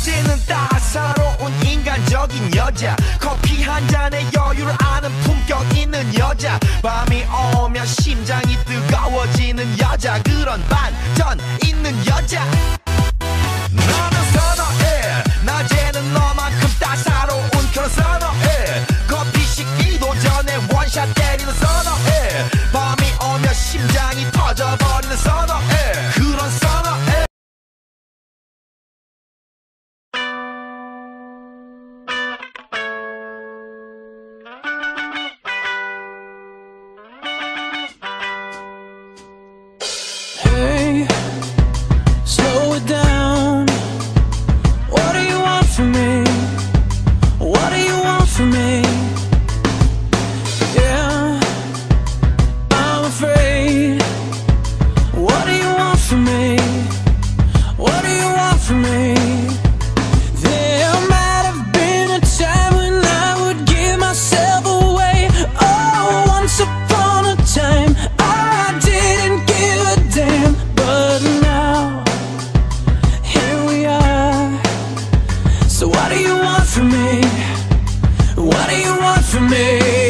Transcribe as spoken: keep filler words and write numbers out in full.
낮에는 따사로운 인간적인 여자, 커피 한 잔에 여유를 아는 품격 있는 여자, 밤이 오면 심장이 뜨거워지는 여자, 그런 반전 있는 여자. 너는 선호해, 낮에는 너만큼 따사로운 그런 선호해, 커피 식기도 전에 원샷 때리는 선호해, 밤이 오면 심장이 터져버리는 선호해, 그런 선호해. Hey, slow it down. What do you want from me? What do you want from me? Yeah, I'm afraid. What do you want from me? What do you want from me? There might have been a time when I would give myself away. Oh, once upon a time I didn't give a damn. But now, here we are. So what do you want from me? What do you want from me?